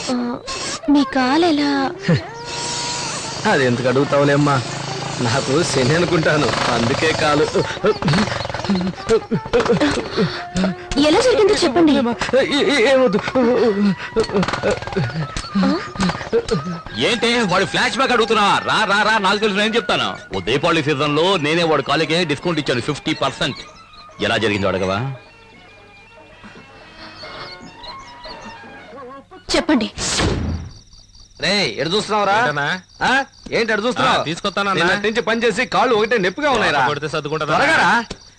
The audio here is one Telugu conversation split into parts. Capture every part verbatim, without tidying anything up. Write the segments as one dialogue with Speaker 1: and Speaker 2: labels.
Speaker 1: మీ కాలు ఎలా?
Speaker 2: అది ఎందుకు అడుగుతావులేమ్మా, నాకు శని అనుకుంటాను, అందుకే కాలు.
Speaker 1: ఎలా జరిగిందో చెప్పండి.
Speaker 2: ఏమొద్దు.
Speaker 3: ఏంటి వాడు ఫ్లాష్ బ్యాక్ అడుగుతున్నా? రా రా రా నాకు తెలుసు, నేను చెప్తాను. ఓ దీపావళి సీజన్ లో నేనే వాడు కాలేజీ డిస్కౌంట్ ఇచ్చాను ఫిఫ్టీ పర్సెంట్. ఎలా జరిగిందో అడగవా?
Speaker 1: చెప్పండి.
Speaker 2: రే ఎడు చూస్తున్నావురా? ఏంటి ఎడు చూస్తున్నావు? తీసుకొస్తాను నుంచి పని చేసి కాళ్ళు ఒకటే నొప్పిగా ఉన్నాయిరా. త్వరగా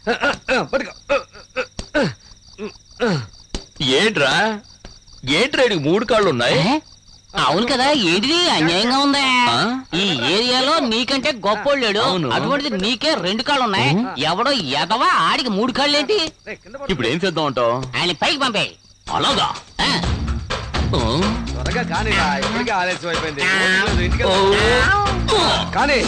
Speaker 3: ఏంట్రా ఏంట్రా మూడు కాళ్ళు ఉన్నాయి?
Speaker 4: అవును కదా, ఏంటిది అన్యాయంగా ఉందా? ఈ ఏరియాలో నీకంటే గొప్పోళ్ళు లేడు, అటువంటిది నీకే రెండు కాళ్ళు ఉన్నాయి. ఎవడో ఎదవా ఆడికి మూడు కాళ్ళు ఏంటి?
Speaker 3: ఇప్పుడు ఏం చేద్దాం అంటావు?
Speaker 4: ఆయన పైకి పంపే.
Speaker 3: అలాగా?
Speaker 2: త్వరగా కానీ, ఇప్పటికే ఆలస్యం అయిపోయింది. కానీ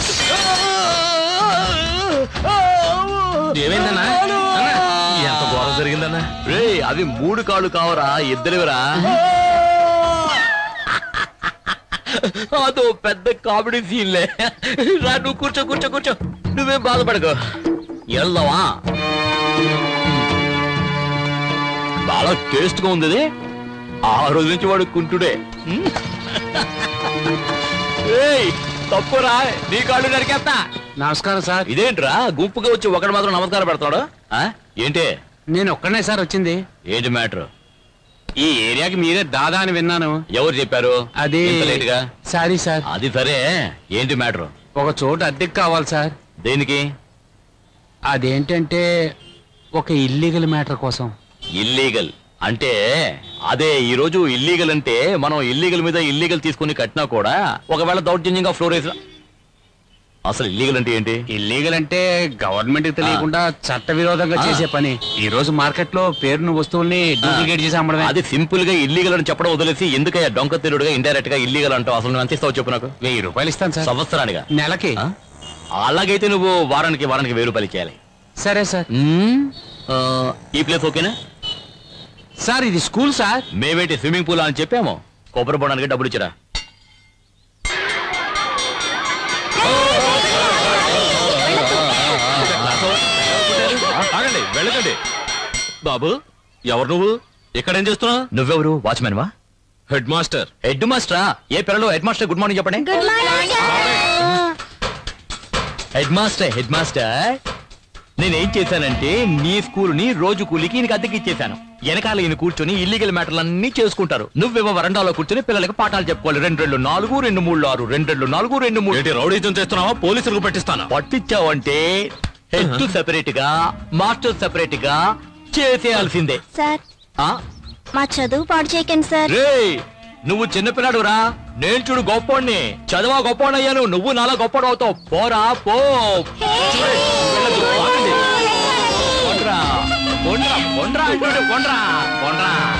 Speaker 3: ఏమైందన్నా? ఎంత ఘోరం జరిగిందన్నా? రే అవి మూడు కాళ్ళు కావరా, ఇద్దరివరా. అదో పెద్ద కామెడీ సీన్లే. రా నువ్వు కూర్చో కూర్చో కూర్చో, నువ్వేం బాధపడకు. వెళ్దావా? బాగా టేస్ట్ గా ఉంది. ఆ రోజు నుంచి వాడు కుంటుడే. తప్పురా, నీ కాళ్ళు నరికేస్తా.
Speaker 5: నమస్కారం సార్.
Speaker 3: ఇదేంట్రా గుంపుగా వచ్చి ఒకటి మాత్రం నమస్కారం పెడతాడు? ఏంటి?
Speaker 5: నేను ఒక్కనే సార్ వచ్చింది.
Speaker 3: ఏంటి మ్యాటర్?
Speaker 5: ఈ ఏరియాకి మీరే దాదా అని విన్నాను.
Speaker 3: ఎవరు చెప్పారు?
Speaker 5: అది సారీ సార్.
Speaker 3: అది సరే, ఏంటి మ్యాటర్?
Speaker 5: ఒక చోటు అద్దెకి కావాలి సార్.
Speaker 3: దేనికి?
Speaker 5: అదేంటంటే ఒక ఇల్లీగల్ మ్యాటర్ కోసం.
Speaker 3: ఇల్లీగల్ అంటే అదే. ఈ రోజు ఇల్లీగల్ అంటే మనం ఇల్లీగల్ మీద ఇల్లీగల్ తీసుకుని కట్టినా కూడా ఒకవేళ దౌర్జన్యంగా ఫ్లోర్ వేసిన. అసలు ఇల్లీగల్ అంటే ఏంటి?
Speaker 5: ఇల్లీగల్ అంటే గవర్నమెంట్ కి తెలియకుండా చట్ట విరోధంగా చేసే పని. ఈ రోజు మార్కెట్ లో పేరును వస్తువుల్ని డూప్లికేట్ చేసి అమ్మడమే.
Speaker 3: అది సింపుల్ గా ఇల్లీగల్ అని చెప్పడం వదిలేసి ఎందుకయ్యా డొంక తిరుగుడుగా ఇండైరెక్ట్ గా ఇల్లీగల్ అంటావు? అసలు నువ్వు ఎంత ఇస్తావు చెప్పు నాకు.
Speaker 5: వెయ్యి రూపాయలు ఇస్తాను సార్.
Speaker 3: సంవత్సరానిగా?
Speaker 5: నెలకి.
Speaker 3: అలాగైతే నువ్వు వారానికి వారానికి వెయ్యి రూపాయలు ఇచ్చేయాలి.
Speaker 5: సరే సార్.
Speaker 3: ఈ ప్లేస్ ఓకేనా
Speaker 5: సార్? ఇది స్కూల్ సార్.
Speaker 3: మేమేంటి స్విమ్మింగ్ పూల్ అని చెప్పాము. కొబ్బరి బోడానికి డబ్బులు ఇచ్చిరా. ఆగండి, వెళ్ళకండి. బాబు ఎవరు నువ్వు? ఇక్కడేం చేస్తున్నావు? నువ్వెవరు? వాచ్మెన్ వా? Head master. హెడ్ మాస్టరా? ఏ పిల్లలు హెడ్ మాస్టర్ గుడ్ మార్నింగ్ చెప్పండి. హెడ్ మాస్టర్ హెడ్ మాస్టర్ నేనేం చేశానంటే నీ స్కూల్ని రోజు కూలికి ఈయనకి అద్దెకి ఇచ్చేశాను. వెనకాల ఈయన కూర్చొని ఇల్లీగల్ మ్యాటర్లు అన్ని చేసుకుంటారు. నువ్వేమో వరండాలో కూర్చొని పిల్లలకి పాఠాలు చెప్పుకోవాలి. రెండు రెండు నాలుగు రెండు మూడు ఆరు రెండు రెండు నాలుగు రెండు మూడు. రౌడీజం చేస్తున్నావా? పోలీసులకు పట్టిస్తాను. పట్టించావంటే హెడ్ సెపరేట్ గా మాస్టర్ సెపరేట్ గా చేసేయాల్సిందే.
Speaker 1: సార్ మా చదువు పాడు చేయకండి సార్.
Speaker 3: రే నువ్వు చిన్నపిల్లాడు రా, నేను చూడు గొప్పోడిని. చదవా గొప్పోడయ్యాను, నువ్వు నాలా గొప్పడు అవుతావు. పోరా పో. కొండ్రా కొండ్రా కొండ్రా కొండ్రా కొండ్రా